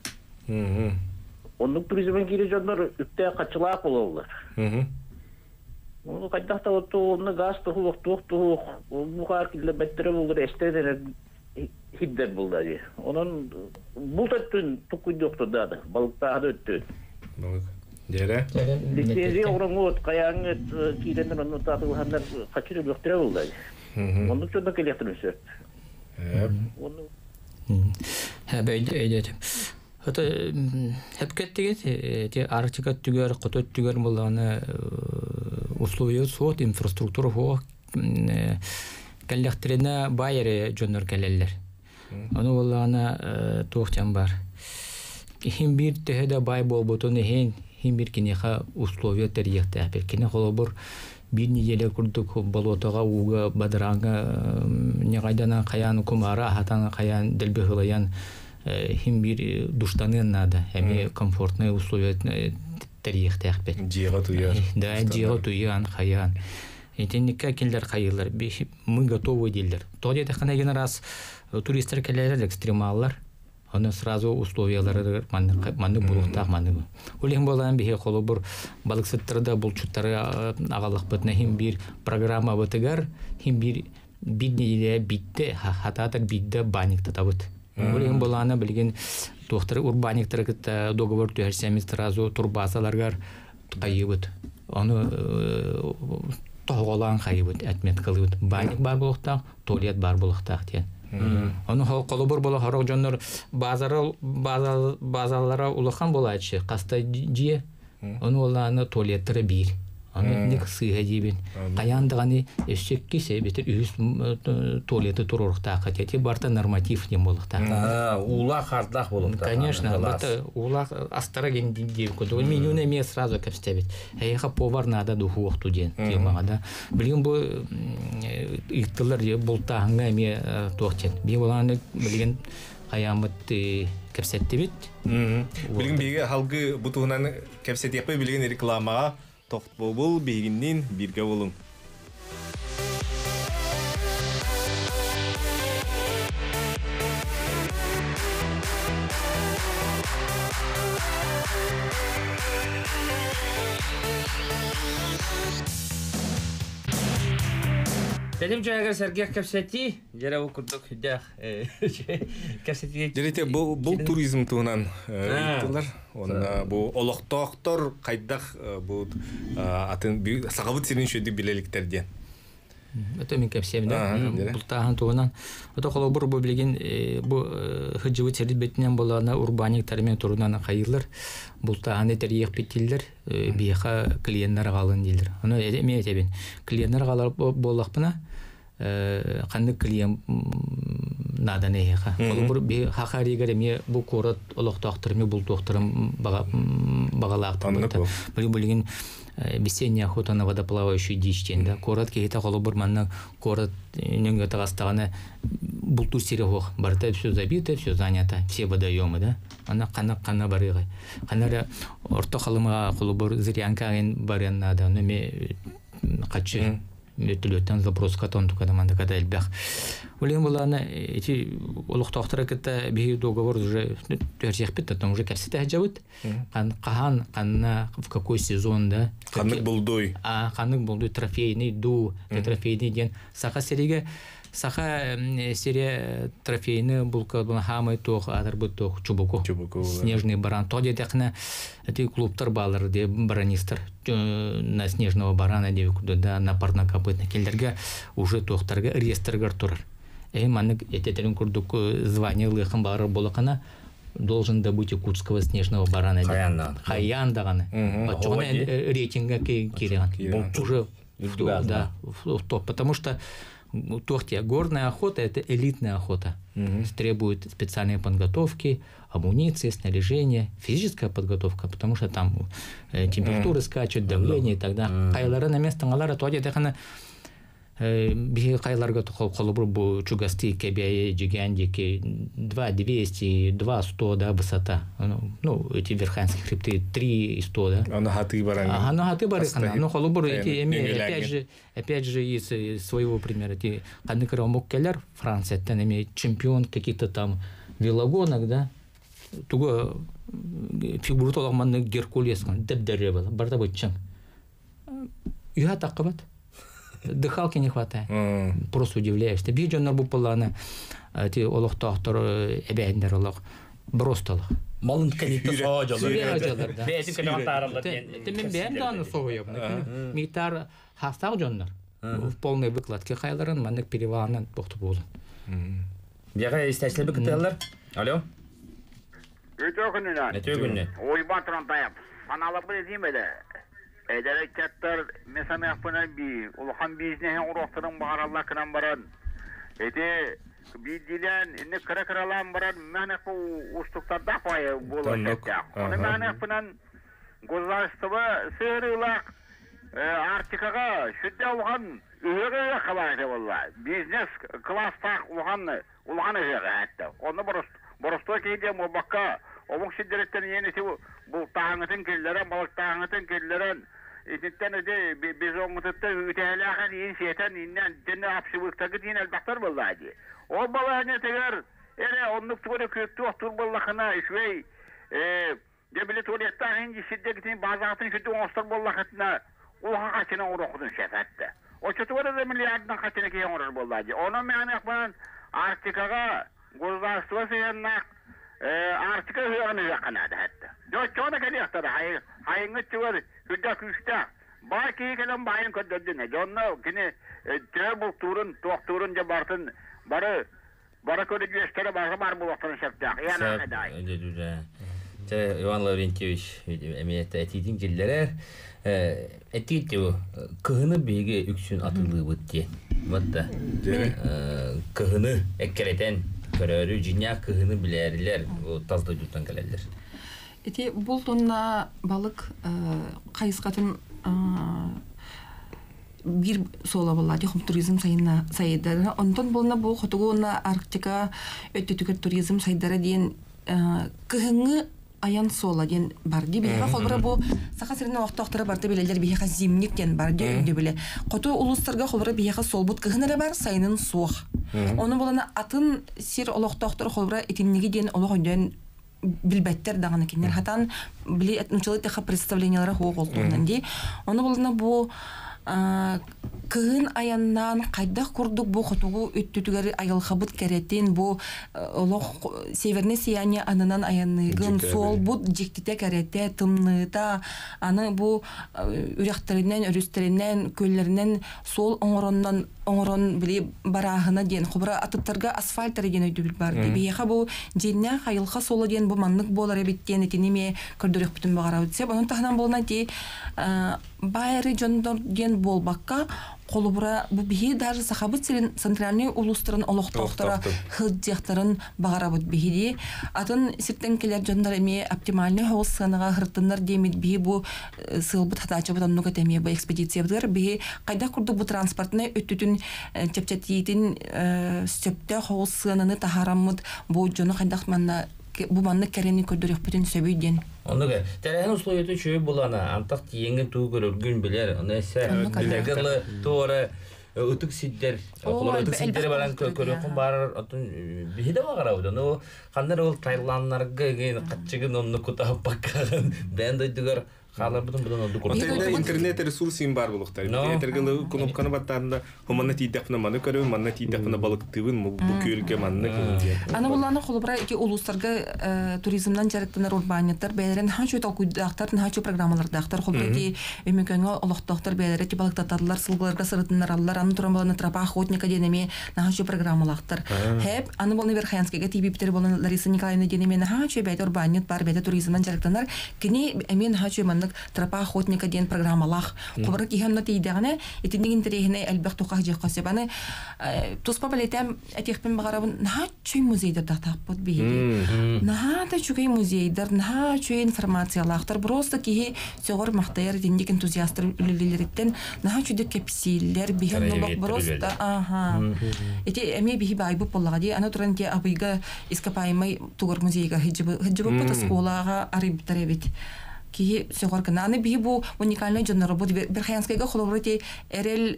Onun turizme girişanlar üstte kaçılak olurlar. Onu kadar onu gaz tohuk bu kadar kilometre bulur esteden hiddet buldu. Onun bu tattın tukuydu da balıkta öttü. Balık. Jere. Lisensi orang ngot kayanget kidenler onu tatılhanlar kaçırıp yoktura buldu. Onun için de kelektirmişler. Onu. Ha böyle. Hatta hep kettiği te Arktika tüger, Kutu tüger bulana условия сот инфраструктура хо келлектерине байere жонор келелер. Аны булана тохтан бар. Хим бир техеде бай болботуну хим бир кинеха условия терьехте перкине холобур bir neyle kurduk balotага уга бадранга негайдана каян кумара хатан каян делбе хылаян химбир душтаны надо, эми комфортные условия тарих тәхпет. Жиға туяр. Да, жиға туян, хаян. Этенникка келдер хайылар, мы готовы делдер. Тоди тахана ген раз туристер келелер экстремаллар. Оны сразу условиялары манны булуктак манны. Улем болан бихе холобур балык сыттырда булчуттары агалык бытна химбир программа бытыгар химбир биднеде битте хататар бидде баникта табыт. Улем боланы билген доктор урбаниктер кытта договор төһәрсәмиз сразу турбазаларгар кайыбыт. Оны тоголан кайыбыт, әтмет кылыбыт. Баник бар булуктак, туалет бар булуктак тен. Оны холобур бола харак жоннор базалара улахан болайчы, каста жие. Оны оланы туалеттері бир. Оны ник сыйга дибин. Каяндыганы эшекки себетер үз туалеты туруктак, хотя барта норматив не болуктак. Ула хардах болуктак. Конечно, барта ула астара ген дип коду. Менюне ме сразу кепстебит. Эйха повар надо духу октуден темада. Билген бу иктылар бултаганга ме тохтен. Би боланы билген аямыт кепсеттебит. Билген биге халгы бутугунан кепсет япы билген рекламага тоқт бол бегиннен бирге болың. Dedim Cahagir Sergey Kapseti, jara okuduk hüddah Kapseti. Жерете бұл туризм туынан иттилар. Онна бу олоқтоқтор кайдах бу атын сагабыт сирин шөдү билеликтерден. Это мен кепсемде. Бултахан туынан. Это холобур бу билген бу хыжыбы тербетинен болана урбаник термен турунан кайылар. Бултахан этериек битилдер, бияха клиенттер калын дилдер. Аны эме этебин. Клиенттер калар боллакпына канды клиент надо неха. Холобур би хахаригер ме бу корот олоқтоқтырмы бул доктурум багалактым. Билген весенняя охота на водоплавающую дичь, да, корот кейта холобур манна корот нёнга тагастагана булту серегох барта все забито, все занято, все водоемы, да. Она кана барыгы. Канара орто халымга холобур зырянкаген барен надо, но ме качы Летулеттен запрос катон tukadamanda kadalbах. Улем булана эти олуктоктора кета би договор уже терсехпет, там уже капсита хаджавыт. Кахан канна в какой сезон, да? Канык булдой. Канык булдой трофейный ду, трофейный ден. Саха сериге Саха серия трофейный булка хамы тох адарбы тох чубуку. Снежный баран. Тоди дехна эти клубтар балар де баранистер на снежного барана де куда на парнокопытный келдерге уже тохтарга реестргар турар. Маннык этетерин курдук звание лыхын бары болакана должен добыть якутского снежного барана. Хаян даганы. Почему рейтинга кириган. Уже да, в топ, потому что горная охота — это элитная охота. Требует специальной подготовки, амуниции, снаряжения, физическая подготовка, потому что там температуры скачут, давление и так далее. Кайлары на место галара тоди дехана би кайларга холобур бу чугасти кебяе гигантики 2200, 200, да, высота. Ну, эти верханские хребты 300, да. А на хаты бараны. На хаты бараны. Ну, холобур эти имеют опять же из своего примера. Эти каныкара моккелер Франция, там имеет чемпион каких-то там велогонок, да. Туго фигуру толагманны Геркулес, деп-дере было, барда быччан. Юга таккабат. Дыхалки не хватает. Просто удивляешься. Бижоннар бу плана эти олохтоктор эбендер олох бростолох. Малын канитте соожалар. Бесин канатаралар. Это мен бем даны соёб. Митар хастаг жоннар. В полной выкладке хайларын маннык перевалынан токтоп болду. Бияга истечлебе кыталар. Алло. Өтөгүнүнөн. Ойбан тронтаяп. Саналып димеде. Эдерекеттер месамяпына би улхан бизнесин уроктурун багаралла кынан баран. Эти бидилен инне кара-каралан баран манакы устуктарда файы болот. Оны манакынан государство сырылак Арктикага шүдде улхан үйөгө калайды болла. Бизнес класстак улхан жага атты. Оны Боростой кейде мобакка обуң сиддереттен енеси бу таңытын келлерен, балык таңытын келлерен ититтен эде biz оңутутта үтәләгән ин сетен иннән дәне апсыбыктагы дин әлбәттәр булды. О баланы тегер эре оннук тугы көттү тур буллахына ишвей дебиле туалетта инде сиддегитин базатын шүдү остар буллахына уга качына урокудун шәфәтте. O çatı da milyarddan kaçına ki yoğurur bolladı. Onun meyane yapman Arktika'ga gurdaştıva seyenler Arktika hıyarını yakanadı hatta. Çoğuna geliyor da hayıngı çıvar hüdda küşte. Baki kelem bayın köddüdüne. Jonno kini tebul turun doktorun jabartın bara köde göstere var bu vaktin şapacak. Yani aday. Иван Лаврентьевич эмиетте этидин жилдерер этитте кыhını беге үксүн атылы бытте. Батта. Кыhını эккелетен көрөрү жиня кыhını билерлер, тазды жуттан келелер. Эти бул тонна балык кайыскатын бир сола булады туризм сайына сайдары. Онтон булна бу хотугуна Арктика өттүтүкөр туризм сайдары ден кыhını аян сола ден барды бега холбара бу сака сирне вактактары барды белелер бега зимник ден барды өнде беле кото улустарга холбара бега солбут кыгынары бар сайнын суох оны болана атын сир олоктоктор холбара этимниги ден ологойден билбеттер даганы кинер хатан били этнучылык теха представлениялары хоголтунан ди оны болана бу кыгын аяннан кайдах курдук бу хотугу өттүтүгөр айылхабыт керетин бу олох северное сияние анынан аянныгын сол бу жектите керете тымныта аны бу үряхтеринен өрүстеринен көллеринен сол оңорон били барахына ден хубра атыптарга асфальт деген өйдүбүл бар бияха бу женне айылха соло ден бу маннык болар эбиттен этинеме көрдөрөк бүтүн багара үтсе анын тахынан болна ди байры жондор ден болбакка колубура бу бихи даже сахабыт сирин центральный улустарын олохтоктора хыджактарын багарабыт бихиди атын сиптен келер жондар эми оптимальный хоосыныга хыртындар демит бихи бу сылбыт хатачы бутан нугатеме бу экспедиция бутар бихи кайда курдук бу транспортны өттүтүн чепчетиитин сөптө хоосыныны тахараммыт бу жону кайдак манна бу манны керени көрдөрөк бүтүн сөбүйден Онуга терен условието чөй булана антак тиеңге туу көрүлгүн билер онесе билегеле тоора утук сиддер колор утук сиддер баран көрөкөн бар отун бихиде багарабы но кандай ол тайланднарга катчыгын онну кутап баккан бендойдугар халар бутун оду көрдү интернет ресурсын бар булуктар этергеле кнопканы баттарында хомана тидапна маны көрөм манна тидапна балыктыбын бу көлгө манна аны буланы холбара эки улустарга туризмдан жарыктанар урбанияттар бәлерен хачу талкуйдактар хачу программалардактар холбети эмекөнгө олоктоктор бәлере балыктатарлар сылгыларга сырытыннар аллар аны туран баланы тропа охотника денеме хачу программалактар хеп аны бол Верхоянскага тибиптер болан Лариса Николаевна денеме хачу бәйт урбаният бар бәйт туризмдан жарыктанар кини эмен хачу манны тропа охотника ден программалах кубры кихемна тийдегне этинин терехне элбек туках жеккасебаны туспа балетем этихпен багарабын начой музейдер датаппыт биги нахата чугай музейдер начой информациялахтар просто кихи сөгөр мактайыр диндик энтузиасттар үлелерден начой де кепсиллер бихемнолок просто эти эми биги байбы боллагади ана туранти абыйга искапаймай тугар музейга хиджибы патасколага арибтаребит ки сөгөр аны би бу уникальный жоннор бу Верхоянскайга холоброти эрел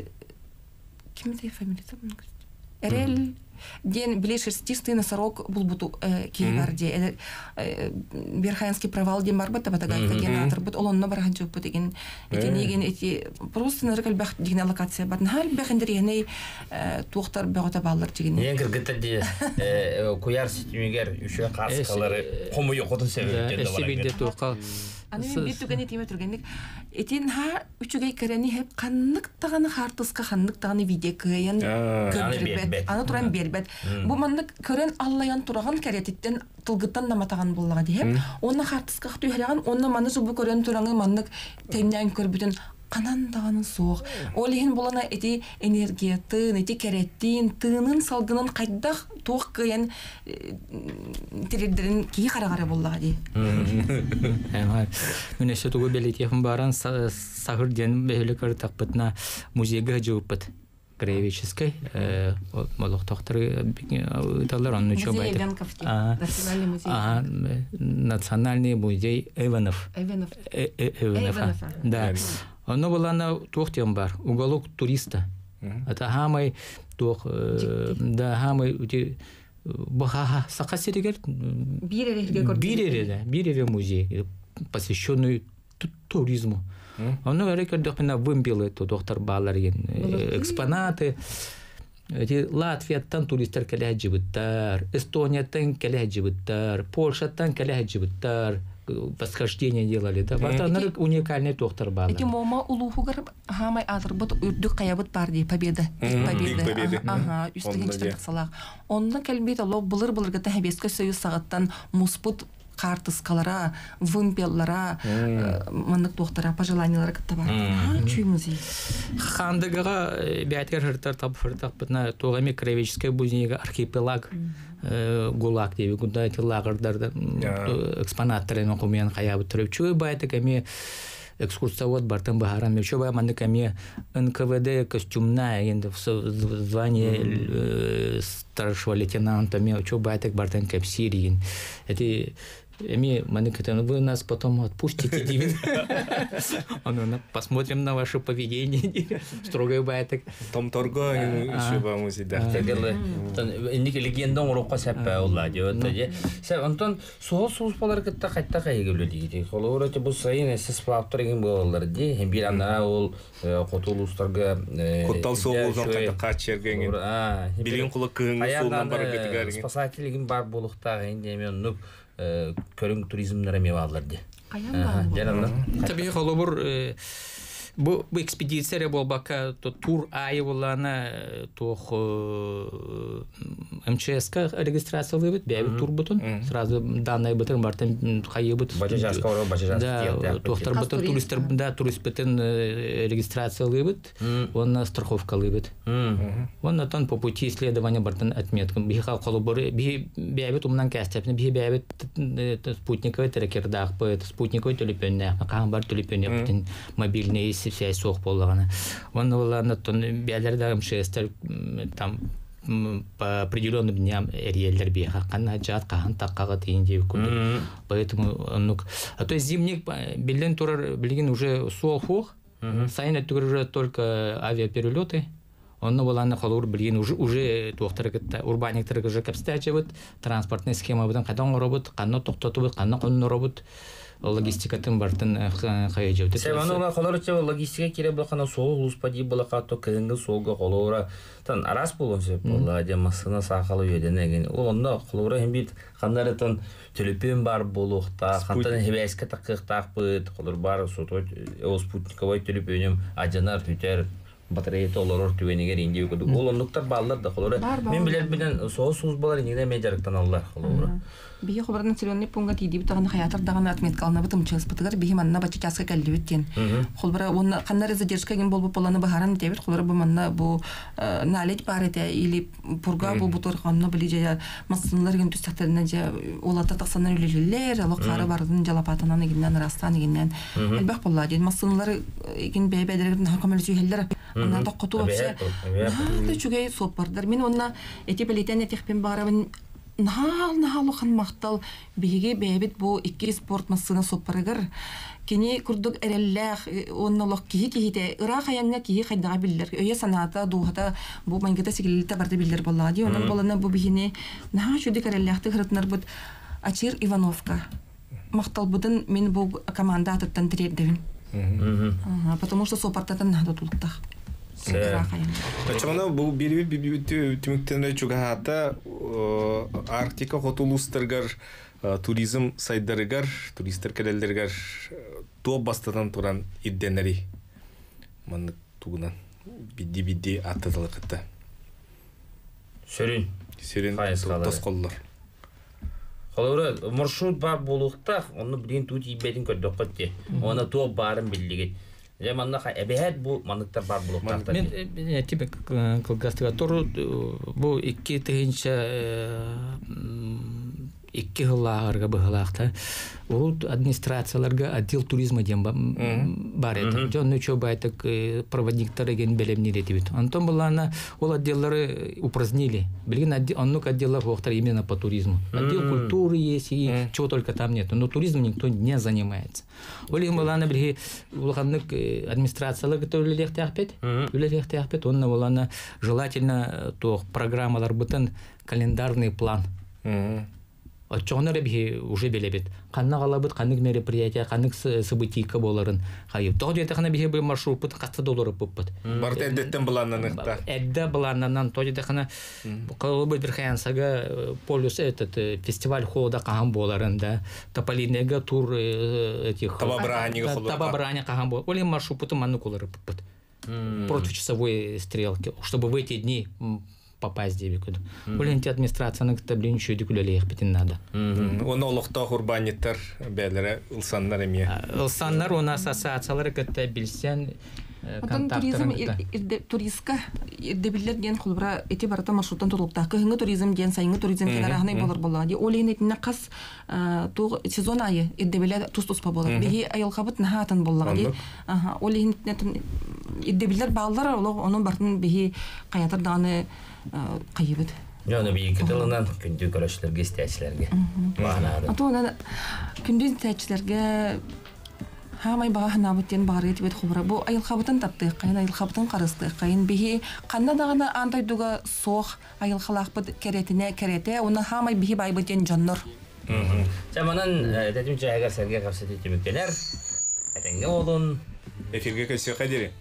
кимде фамилиясы эрел ден блешерстистый носорог булбуту киеварде Верхоянский провал ден бар бата батагайка генатор бут олонно барган жок бут деген этинеген эти просто неркалбах деген локация бар хал бахендерегне туктар багата баллар деген эң киргетде куяр ситимегер үшө каскалары кому жокотун себептен бар аны битүгәне тиме турганник этин ха үчүгәй керени хеп каннык таганы хартыска каннык таганы видео кыян көрбөт аны туран бербет бу маннык көрен аллаян тураган керетиттен тылгыттан наматаган буллага дип оны хартыска түйрәгән оны маны бу көрен тураңы маннык теннән көрбүтен канандаганы соох олихин булана эти энергия тын эти кереттин тынын салгынын кайдах тук кыян тирдерин ки карагара буллага ди Үнесе тугу белетехим баран сахыр ден бәйле картакпытна музейга жыгыппыт. краеведческой молохтохтары талар он ничего байтер. Национальный музей. Национальный музей Эвенов. Да. Оно было на тухтем бар, уголок туриста. Это хамай тух, да хамай баха сахасиригер. Бирере музей, посвященный туризму. Оно рекордно вымпело это доктор Баларин экспонаты. Латвия туристер келеджибиттар, Эстония келеджибиттар, Польша келеджибиттар. Восхождение делали, да. Вот она уникальный доктор Балар. Эти мома улухугар хамай атырбыт үрдүк каябыт бар ди победа. Победа. Ага, үстеген чытырсалак. Онда келбейт алып булыр гата Хабеске союз сагаттан муспут картыскалара, вымпеллара, мандык доктора пожеланиялар кытта бар. Чуй музей. Хандыгага бәйтер хыртар тапфыртак битна тогами краеведческий музейга архипелаг ГУЛАГ деби гунда эти лагердарда экспонаттарын окумян каябы турып чуй байтык эми экскурсовод бартан бахарам еще бай мандык эми НКВД костюмная енді звание старшего лейтенанта ми чуй байтык бартан кепсирин эти Эми, вы нас потом отпустите, Дивин. Посмотрим на ваше поведение. Строгое байтек. Том торго еще вам усидах. Легенда урокка сәппә улла диyor. Сәп Антон соғыс балар кытта кайтта кайгылы дейді. Холор өте бу сайын сез плавторген болалар ди. Hem bir ана ол котулустарга коттал соғылған кайта качерген. Билген кулы кыңы солдан бар кетигәр. Спасательлигин бар булыкта инде мен нуп көрүң туризмнары мевалар ди. Табиғи холобур bu ekspedisiya болбака тур айы болана тох МЧСка регистрациялы бит, бәбит тур бутун. Сразу данные бутун бартын хайы бут. Да, тохтар бутун туристер, да, турист бутун регистрациялы бит, он страховкалы бит. Он тон по пути исследования бартын отметка. Бихал холобуры, бәбит умнан кастепне, бәбит спутниковый трекердах, спутниковый телепенне, акан бар телепенне бутун мобильный связь соқ болғаны. Оны оларны бәлерді МЧСтер там по определенным дням реелдер беға. Қанна жат, қаған таққаға дейін деп көрді. Поэтому, а то есть зимник білген турар, білген уже сол хоқ, сайын әттігір уже только авиаперелеты. Оны оларны қалуыр білген уже тоқтары урбаниктері уже кәпстәчі бұд, транспортный схема бұдан қадан ұрабыд, қанна тоқтаты бұд, қанна қонын ұрабыд. Логистикатын бартын қайыжауды. Сәбаныға қолар логистика кере бұлақана соғы ұлыспади бұлақа то кәдінгі солға қолуыра тан арас болуын сеп болла демасына сақалы өйден әген. Ол онда қолуыра хембейт қандары тан төліпен бар болуқта, қантаны хебәске таққықтақ бұд, қолыр бар сотой спутниковай төліпенем ажанар түтер батарея олар түвенегер инде өкіді. Ол ондықтар балылар да қолуыра. Мен білер білен соғы сұз балар инегіне мен жарықтан алылар қолуыра. Бие хобар населенный пункт диди бутаган хаятар даган отметкална бутым чес бутагар бие манна бачаска калдыбеттен. Холбара он каннары задержка ген болбу поланы бахаран дебит холбара бу манна бу налет барете или пурга бу бутор ханна билije масынлар ген түстәтләренә җа олата тасаннар үлелеләр, алыкары бардын җалапатынан геннән растан геннән. Әлбәх булла ди масынлар ген бәбәдәрен хакымлы сөйләр. Аны да коту вообще. Да чугай сопардар. Мин онна эти билетен этихпен барабын Нахал хан мақтал биге бәбит бу икки спорт массына сопарыгыр. Кини курдук эреллах оннолок кихи-кихите ыра хаянна кихи хайдага биллер. Өйе саната дуғата бу мангата сигилилта барды биллер боллади. Онан болана бу бихини наха чудик эреллахты хырытнар бұд Ачир Ивановка. Мақтал бұдын мен бу команда атыттан тиреддевин. Потому что сопартатан нахда тулықтақ. Почему бұл бербе түміктенде чугахата Арктика хотулустаргар туризм сайдарыгар, туристер келелдергар топ бастатан туран идденери. Маны тугунан бидди аттатылықытта. Сөрін тосқоллар. Қалауыра маршрут бар болуқтақ, оны білген тути бәдін көрді қытте. Оны топ барын білдеген. Манна әбәһәт бу манныктар бар булыктар. Мен типик кылгастыга тору бу 2 тыгынча 2 жылларга быһылакта ол администрацияларга отдел туризма дем бар эти. Жон үчө байтык проводниктер еген белемни детибит. Антон булана ол отделлары упразднили. Билген оннук отделов вохтар именно по туризму. Отдел культуры есть и чего только там нет. Но туризмом никто не занимается. Олим булана билги улганнык администрацияларга төлелек тахпет. Төлелек тахпет. Онна булана желательно то программалар бутын календарный план. Отчоғнары бі уже белебет. Қанна қалабыт, қанық мероприятия, қанық событийка боларын қайып. Тоғы жетіқана бі бір маршрут бұт, қасты доллары бұппыт. Барты әддеттен бұланнан ұқта? Әдді бұланнан, тоғы жетіқана қалабыт бір қаянсаға полюс фестиваль холода қаған боларын да, Тополинега тур Табабырани қаған боларын. Олен маршрут бұты манны қолары бұппыт. Против часовой стрелки, чтобы в эти дни попасть дебекуд. Оленте администрацияның таблин чөйді күлелеек бітін надо. Оны олықта урбаниттер бәлері ұлсаннар әме? Ұлсаннар, оны ассоциациялары кітті білсен контакттарын кітті. Туристка ирдебілер ден құлбыра әте барата маршруттан тұлыпта. Күйіңі туризм ден, сайыңы туризм ден арағынай болар болады. Олейін әтіне қас сезон айы ирдебілер тұс-тұспа болар. Беге айылқабыт нағатын болады. Олейін ирдебілер бағылар, оның бартын беге қаятыр дағаны қайыбыд. Жоны бейкі тылынан күнді көрішілерге, істәчілерге бағынады. Атуынан күнді істәчілерге хамай баға ханабыттен бағары етібет құбыра. Бұл айылқабытын таптық қайын, айылқабытын қарыстық қайын. Бейі қанна дағына антайдуға соқ айылқалақпыд керетіне керете, оны хамай бейі байбыттен жонныр. Жаманын дәтім жайғар сәрге қапсет етіміктелер. Әтенге олын. Эфирге көсе қадері?